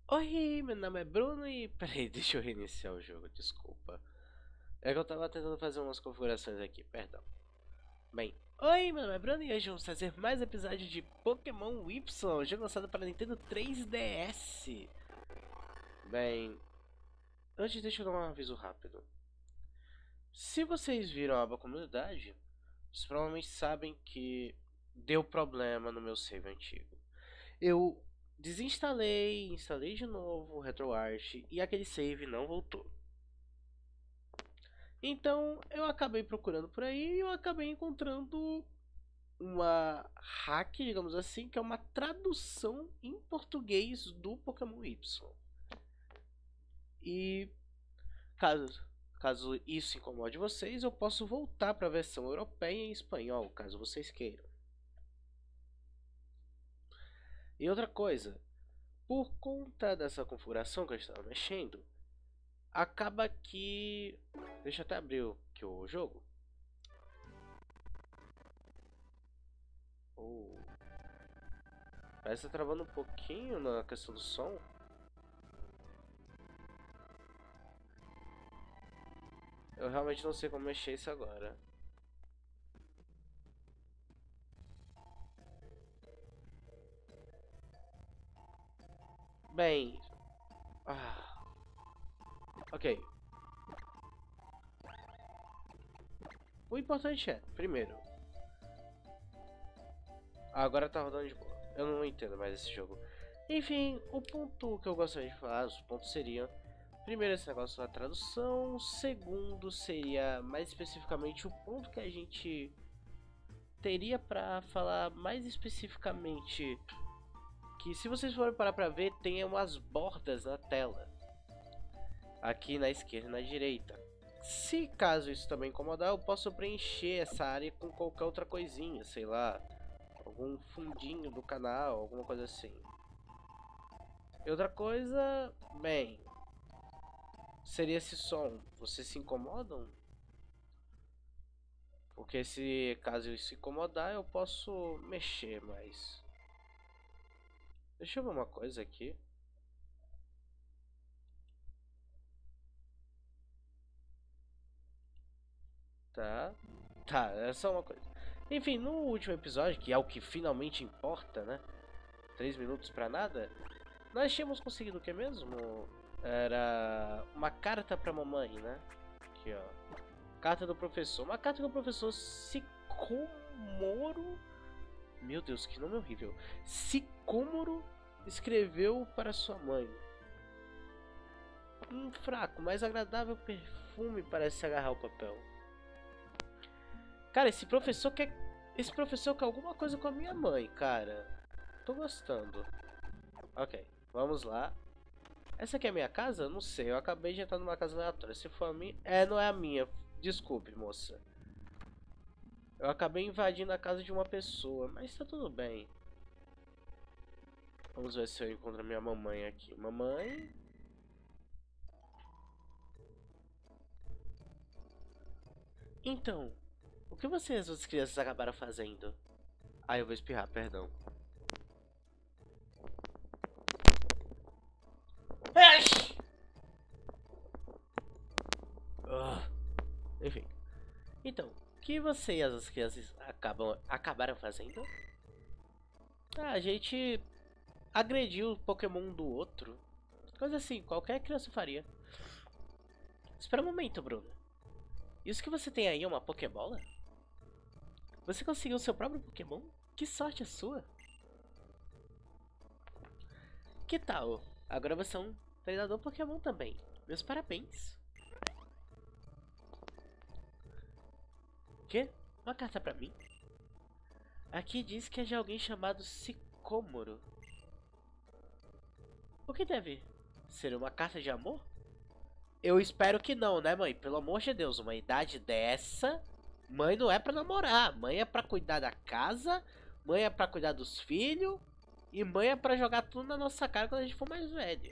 Oi, meu nome é Bruno e... Peraí, deixa eu reiniciar o jogo, desculpa. É que eu tava tentando fazer umas configurações aqui, perdão. Bem, oi, meu nome é Bruno e hoje vamos fazer mais episódio de Pokémon Y, jogo lançado para Nintendo 3DS. Bem, antes deixa eu dar um aviso rápido. Se vocês viram a aba comunidade, vocês provavelmente sabem que deu problema no meu save antigo. Eu desinstalei, instalei de novo o RetroArch e aquele save não voltou. Então eu acabei procurando por aí e eu acabei encontrando uma hack, digamos assim, que é uma tradução em português do Pokémon Y. E caso, caso isso incomode vocês, eu posso voltar para a versão europeia em espanhol, caso vocês queiram. E outra coisa, por conta dessa configuração que eu estava mexendo, acaba que... Deixa eu até abrir aqui o jogo. Oh. Parece que tá travando um pouquinho na questão do som. Eu realmente não sei como mexer isso agora. Bem... ok. O importante é, primeiro... agora tá rodando de boa. Eu não entendo mais esse jogo. Enfim, o ponto que eu gostaria de falar, os pontos seriam... primeiro, esse negócio da tradução. Segundo, seria mais especificamente o ponto que a gente teria pra falar mais especificamente. Que se vocês forem parar pra ver, tem umas bordas na tela. Aqui na esquerda e na direita. Se caso isso também incomodar, eu posso preencher essa área com qualquer outra coisinha, sei lá, algum fundinho do canal, alguma coisa assim. E outra coisa, bem, seria esse som. Vocês se incomodam? Porque se caso isso incomodar, eu posso mexer mais. Deixa eu ver uma coisa aqui. Tá. Tá, é só uma coisa. Enfim, no último episódio, que é o que finalmente importa, né? 3 minutos pra nada. Nós tínhamos conseguido o que mesmo? Era uma carta pra mamãe, né? Aqui, ó. Carta do professor. Uma carta do professor Sicomoro. Meu Deus, que nome horrível. Sicomoro escreveu para sua mãe. Um fraco, mas agradável perfume parece agarrar o papel. Cara, esse professor quer. Esse professor quer alguma coisa com a minha mãe, cara. Tô gostando. Ok, vamos lá. Essa aqui é a minha casa? Eu não sei, eu acabei de entrar numa casa aleatória. Se for a minha... É, não é a minha. Desculpe, moça. Eu acabei invadindo a casa de uma pessoa, mas tá tudo bem. Vamos ver se eu encontro a minha mamãe aqui. Mamãe? Então, o que vocês, as crianças, acabaram fazendo? Ah, eu vou espirrar, perdão. Enfim. Então, o que você e as crianças acabaram fazendo? Ah, a gente agrediu o Pokémon um do outro. Coisa assim, qualquer criança faria. Espera um momento, Bruno. Isso que você tem aí é uma Pokébola? Você conseguiu seu próprio Pokémon? Que sorte a sua! Que tal? Agora você é um treinador Pokémon também. Meus parabéns. Que? Uma carta pra mim? Aqui diz que é de alguém chamado Sicômoro. O que deve ser uma carta de amor? Eu espero que não, né, mãe? Pelo amor de Deus, uma idade dessa, mãe não é pra namorar. Mãe é pra cuidar da casa, mãe é pra cuidar dos filhos e mãe é pra jogar tudo na nossa cara quando a gente for mais velho.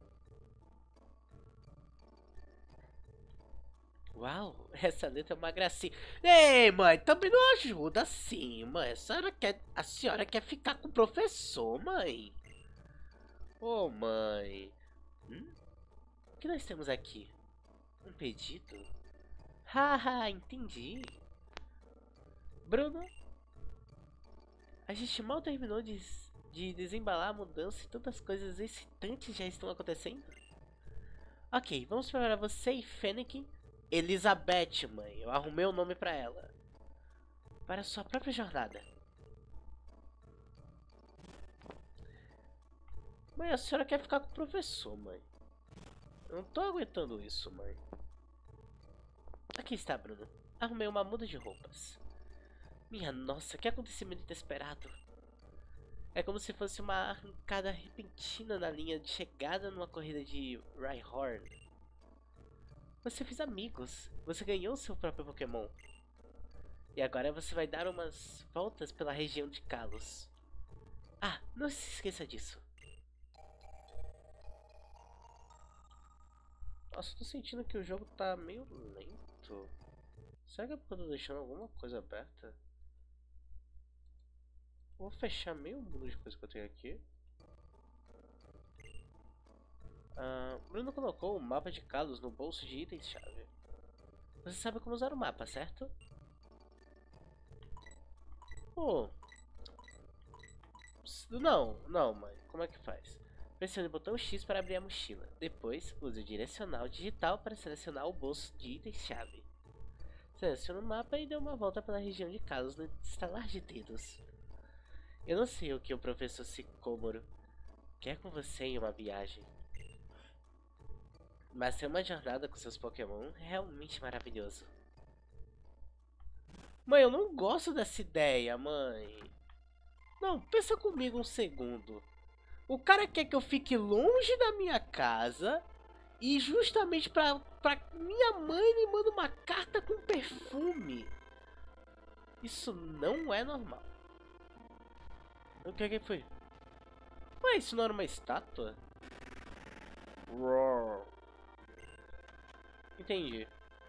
Uau, essa letra é uma gracinha. Ei, mãe, também não ajuda assim, mãe. A senhora quer ficar com o professor, mãe? Ô, mãe. O que nós temos aqui? Um pedido? Haha, entendi. Bruno, a gente mal terminou de desembalar a mudança e tantas coisas excitantes já estão acontecendo. Ok, vamos preparar você e Fennec. Elizabeth, mãe. Eu arrumei o nome pra ela. Para sua própria jornada. Mãe, a senhora quer ficar com o professor, mãe. Eu não tô aguentando isso, mãe. Aqui está, Bruno. Arrumei uma muda de roupas. Minha nossa, que acontecimento inesperado. É como se fosse uma arrancada repentina na linha de chegada numa corrida de Rhyhorn. Você fez amigos. Você ganhou seu próprio Pokémon. E agora você vai dar umas voltas pela região de Kalos. Ah, não se esqueça disso. Nossa, tô sentindo que o jogo tá meio lento. Será que é porque eu tô deixando alguma coisa aberta? Vou fechar meio mundo de coisa que eu tenho aqui. Bruno colocou o mapa de Kalos no bolso de itens-chave. Você sabe como usar o mapa, certo? Oh. Não, mãe. Como é que faz? Pressione o botão X para abrir a mochila. Depois, use o direcional digital para selecionar o bolso de itens-chave. Selecione o mapa e dê uma volta pela região de Kalos no estalar de dedos. Eu não sei o que o professor Sicômoro quer com você em uma viagem. Mas ter uma jornada com seus Pokémon é realmente maravilhoso. Mãe, eu não gosto dessa ideia, mãe. Não, pensa comigo um segundo. O cara quer que eu fique longe da minha casa e justamente pra minha mãe me manda uma carta com perfume. Isso não é normal. O que foi? Ué, isso não era uma estátua? Roar. Entendi.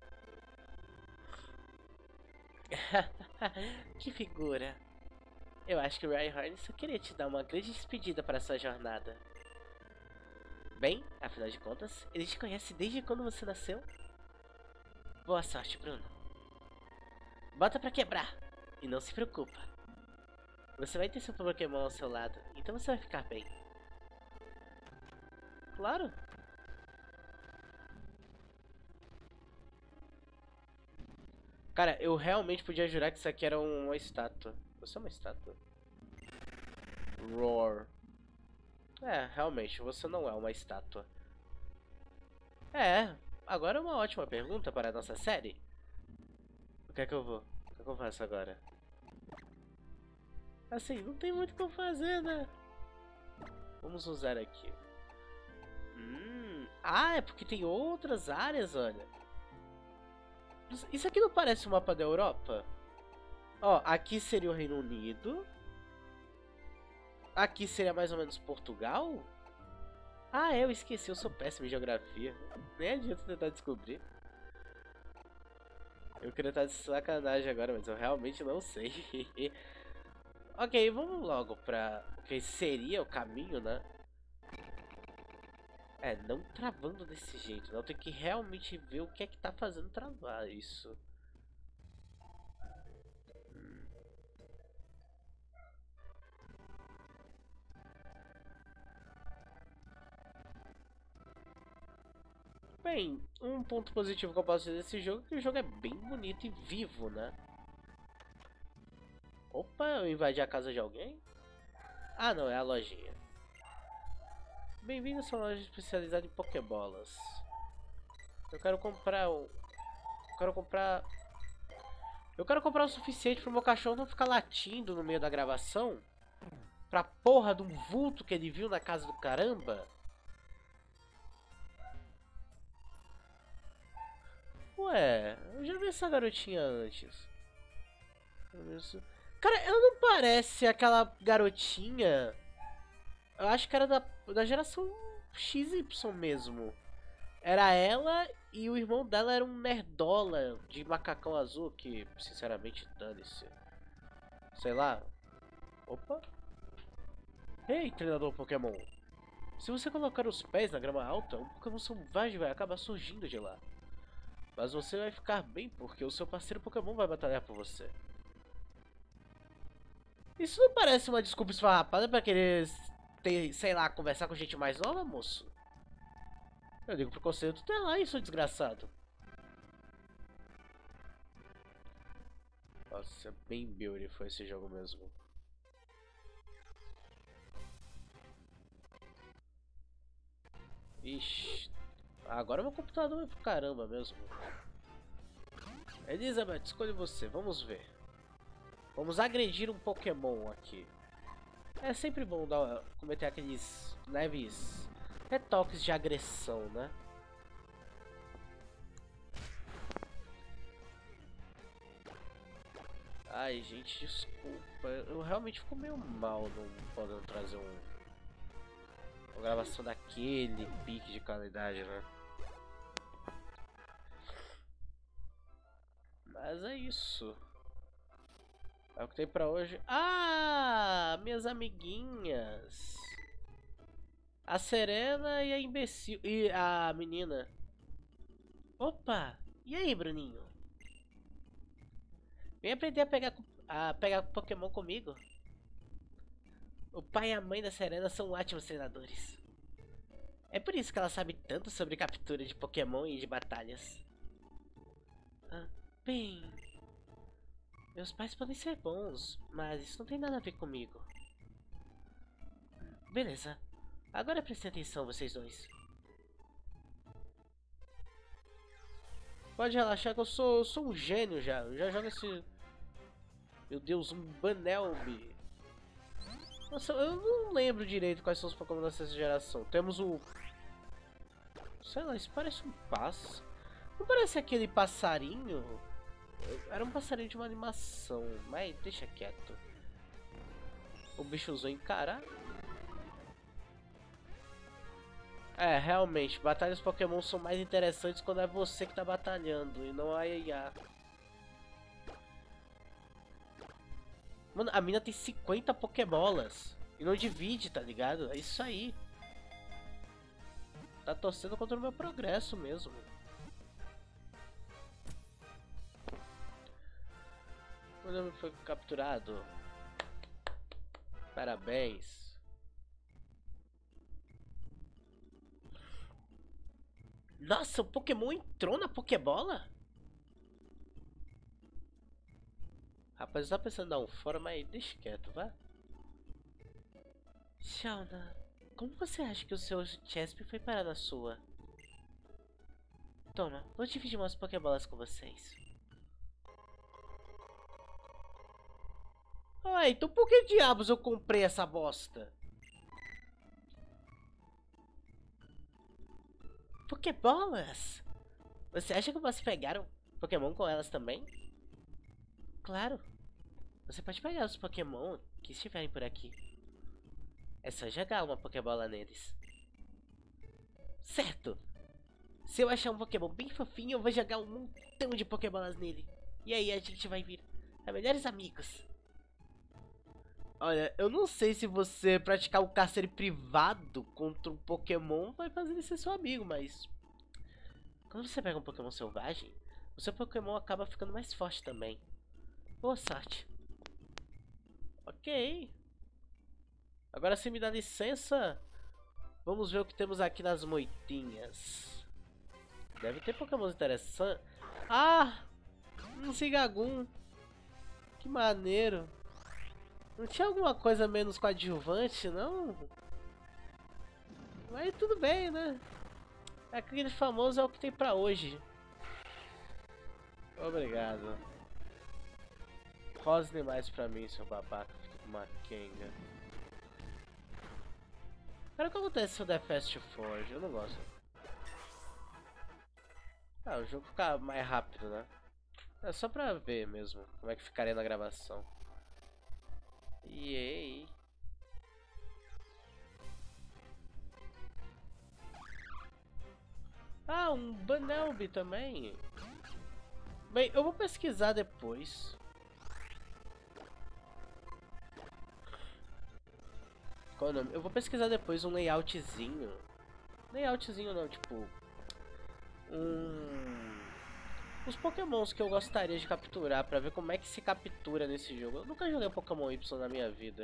Que figura. Eu acho que o Rhyhorn só queria te dar uma grande despedida para sua jornada. Bem, afinal de contas, ele te conhece desde quando você nasceu. Boa sorte, Bruno. Bota pra quebrar. E não se preocupa. Você vai ter seu Pokémon ao seu lado, então você vai ficar bem. Claro. Cara, eu realmente podia jurar que isso aqui era uma estátua. Você é uma estátua? Roar. É, realmente, você não é uma estátua. É, agora é uma ótima pergunta para a nossa série. O que é que eu vou? O que é que eu faço agora? Assim, não tem muito o que eu fazer, né? Vamos usar aqui. Ah, é porque tem outras áreas, olha. Isso aqui não parece um mapa da Europa? Ó, aqui seria o Reino Unido. Aqui seria mais ou menos Portugal? Ah, eu esqueci, eu sou péssimo em geografia. Nem adianta tentar descobrir. Eu queria estar de sacanagem agora, mas eu realmente não sei. Ok, vamos logo pra o que seria o caminho, né? É, não travando desse jeito, não. Tem que realmente ver o que é que tá fazendo travar isso. Bem, um ponto positivo que eu posso dizer desse jogo é que o jogo é bem bonito e vivo, né? Opa, eu invadi a casa de alguém? Ah, não, é a lojinha. Bem-vindo a sua loja especializada em Pokébolas. Eu quero comprar um... Eu quero comprar o suficiente pro meu cachorro não ficar latindo no meio da gravação. Pra porra de um vulto que ele viu na casa do caramba. Ué, eu já vi essa garotinha antes. Cara, ela não parece aquela garotinha. Eu acho que era da geração XY mesmo. Era ela e o irmão dela era um nerdola de macacão azul que, sinceramente, dane-se. Sei lá. Opa. Ei, treinador Pokémon. Se você colocar os pés na grama alta, um Pokémon selvagem vai acabar surgindo de lá. Mas você vai ficar bem porque o seu parceiro Pokémon vai batalhar por você. Isso não parece uma desculpa esfarrapada pra querer ter, sei lá, conversar com gente mais nova, moço? Eu ligo pro conselho tutelar, isso, desgraçado. Nossa, é bem beautiful esse jogo mesmo. Ixi, agora meu computador vai pro caramba mesmo. Elizabeth, escolha você, vamos ver. Vamos agredir um Pokémon aqui. É sempre bom cometer aqueles leves retoques de agressão, né? Ai, gente, desculpa. Eu realmente fico meio mal não podendo trazer uma gravação daquele pique de qualidade, né? Mas é isso. É o que tem pra hoje. Ah, minhas amiguinhas. A Serena e a imbecil. E a menina. Opa! E aí, Bruninho? Vem aprender a pegar Pokémon comigo. O pai e a mãe da Serena são ótimos treinadores. É por isso que ela sabe tanto sobre captura de Pokémon e de batalhas. Ah, bem... Meus pais podem ser bons, mas isso não tem nada a ver comigo. Beleza. Agora prestem atenção, vocês dois. Pode relaxar que eu sou um gênio já. Eu já jogo esse... Meu Deus, um Banelby. Nossa, eu não lembro direito quais são os Pokémon dessa geração. Temos o... Sei lá, isso parece um pássaro. Não parece aquele passarinho? Era um passarinho de uma animação, mas deixa quieto. O bicho usou encarar. É, realmente, batalhas Pokémon são mais interessantes quando é você que tá batalhando e não a IA. Mano, a mina tem 50 Pokébolas e não divide, tá ligado? É isso aí. Tá torcendo contra o meu progresso mesmo. O nome foi capturado. Parabéns. Nossa, o Pokémon entrou na Pokébola? Rapaz, eu tava pensando em dar um fora, mas deixa quieto, vá. Shauna, como você acha que o seu Chesp foi parar na sua? Toma, vou dividir umas Pokébolas com vocês. Ah, então por que diabos eu comprei essa bosta? Pokébolas? Você acha que eu posso pegar um Pokémon com elas também? Claro. Você pode pegar os Pokémon que estiverem por aqui. É só jogar uma Pokébola neles. Certo! Se eu achar um Pokémon bem fofinho, eu vou jogar um montão de Pokébolas nele. E aí a gente vai vir a melhores amigos. Olha, eu não sei se você praticar um cárcere privado contra um Pokémon vai fazer ele ser seu amigo, mas... Quando você pega um Pokémon selvagem, o seu Pokémon acaba ficando mais forte também. Boa sorte. Ok. Agora, se me dá licença, vamos ver o que temos aqui nas moitinhas. Deve ter Pokémon interessantes. Ah! Um Zigzagoon. Que maneiro. Não tinha alguma coisa menos coadjuvante, não? Mas tudo bem, né? Aquele famoso é o que tem pra hoje. Obrigado. Rosne mais pra mim, seu babaca. Makenga. Cara, o que acontece se eu der Fast Forge? Eu não gosto. Ah, o jogo fica mais rápido, né? É só pra ver mesmo como é que ficaria na gravação. Yay! Ah, um Banelby também. Bem, eu vou pesquisar depois. Qual é o nome? Eu vou pesquisar depois um layoutzinho. Layoutzinho não, tipo... Os pokémons que eu gostaria de capturar pra ver como é que se captura nesse jogo. Eu nunca joguei Pokémon Y na minha vida.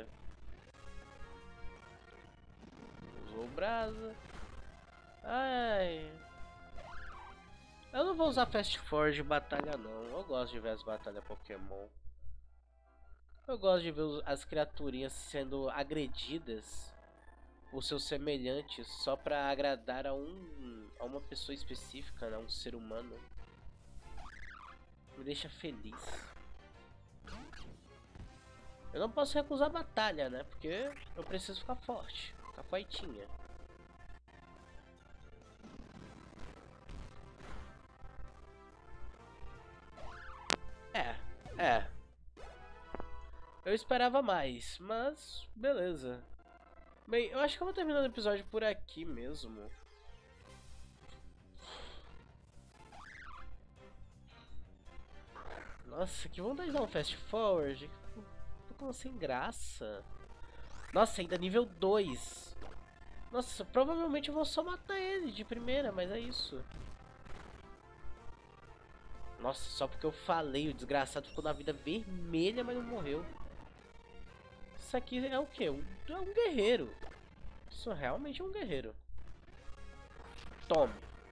Usou o Brasa. Ai... Eu não vou usar Fast Forward de batalha não. Eu gosto de ver as batalhas Pokémon. Eu gosto de ver as criaturinhas sendo agredidas por seus semelhantes só pra agradar a uma pessoa específica, né? Um ser humano. Me deixa feliz. Eu não posso recusar a batalha, né? Porque eu preciso ficar forte, ficar fortinha. É. Eu esperava mais, mas beleza. Bem, eu acho que eu vou terminar o episódio por aqui mesmo. Nossa, que vontade de dar um fast forward. Tô com sem graça. Nossa, ainda nível 2. Nossa, provavelmente eu vou só matar ele de primeira, mas é isso. Nossa, só porque eu falei, o desgraçado ficou na vida vermelha, mas não morreu. Isso aqui é o quê? É um guerreiro. Isso realmente é um guerreiro. Tome.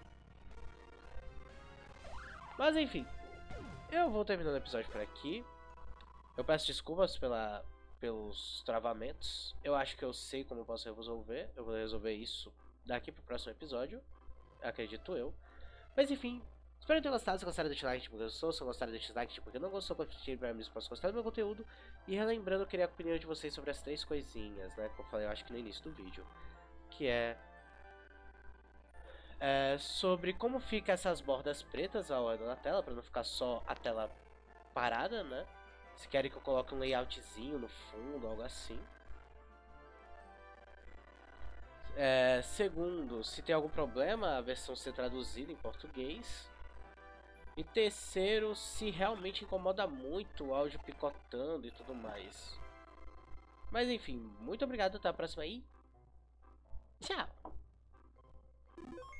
Mas enfim, eu vou terminando o episódio por aqui. Eu peço desculpas pelos travamentos. Eu acho que eu sei como eu posso resolver. Eu vou resolver isso daqui pro próximo episódio. Acredito eu. Mas enfim, espero que tenham gostado. Se gostaram, deixa o like tipo, gostou. Se gostaram, deixa o dislike tipo, porque não gostou, compartilhe pra mim se posso gostar do meu conteúdo. E relembrando, eu queria a opinião de vocês sobre as 3 coisinhas, né? Que eu falei, eu acho que no início do vídeo. Que sobre como fica essas bordas pretas ao redor da tela, pra não ficar só a tela parada, né? Se querem que eu coloque um layoutzinho no fundo, algo assim. Segundo, se tem algum problema a versão ser traduzida em português. E terceiro, se realmente incomoda muito o áudio picotando e tudo mais. Mas enfim, muito obrigado, até a próxima aí. Tchau!